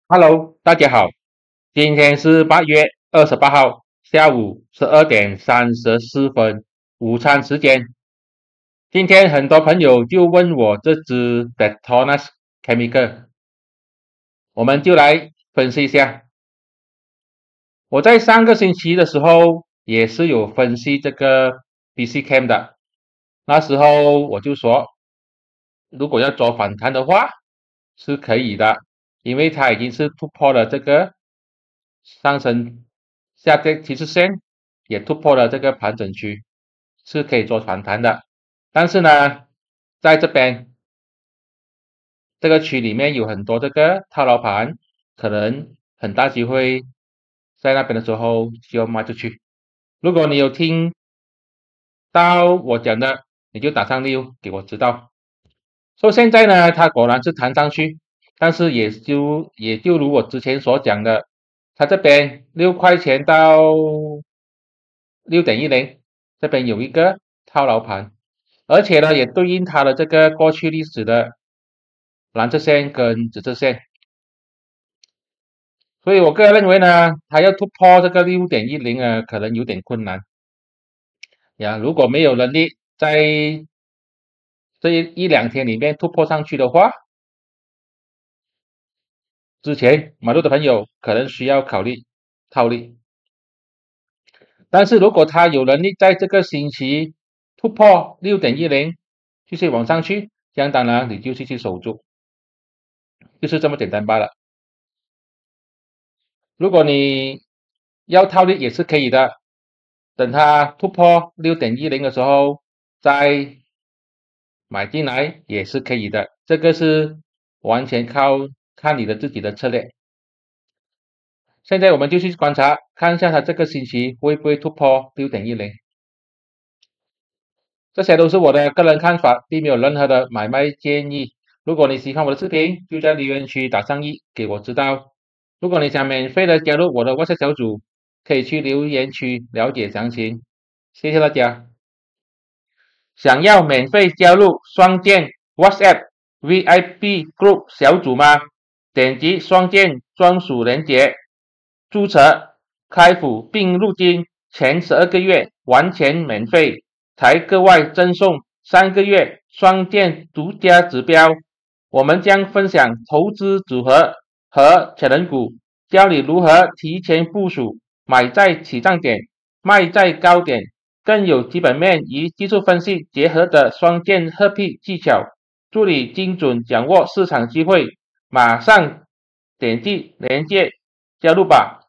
Hello，大家好，今天是8月28号下午12点34分，午餐时间。今天很多朋友就问我这支 Detonas Chemical，我们就来分析一下。我在上个星期的时候也是有分析这个 BC Chem 的，那时候我就说，如果要做反弹的话是可以的，因为它已经是突破了这个上升下跌趋势线，也突破了这个盘整区，是可以做反弹的。但是呢，在这边这个区里面有很多这个套牢盘，可能很大机会在那边的时候需要卖出去。如果你有听到我讲的，你就打上6给我知道。说现在呢，它果然是弹上去，但是也就如我之前所讲的，它这边6块钱到6.10，这边有一个套牢盘，而且呢也对应它的这个过去历史的蓝色线跟紫色线，所以我个人认为呢，它要突破这个6.10可能有点困难呀。如果没有能力在这一两天里面突破上去的话，之前买入的朋友可能需要考虑套利。但是如果他有能力在这个星期突破6.10，继续往上去，这样当然你就继续守住，就是这么简单罢了。如果你要套利也是可以的，等它突破6.10的时候再买进来也是可以的，这个是完全看你的自己的策略。现在我们就去观察，看一下它这个星期会不会突破6.10。这些都是我的个人看法，并没有任何的买卖建议。如果你喜欢我的视频，就在留言区打上1给我知道。如果你想免费的加入我的 WhatsApp 小组，可以去留言区了解详情。谢谢大家。想要免费加入双剑 WhatsApp VIP Group 小组吗？点击双剑专属链接，注册、开户并入金，前12个月完全免费，才格外赠送3个月双剑独家指标。我们将分享投资组合和潜能股，教你如何提前部署，买在起涨点，卖在高点。更有基本面与技术分析结合的双剑合璧技巧，助你精准掌握市场机会。马上点击链接加入吧。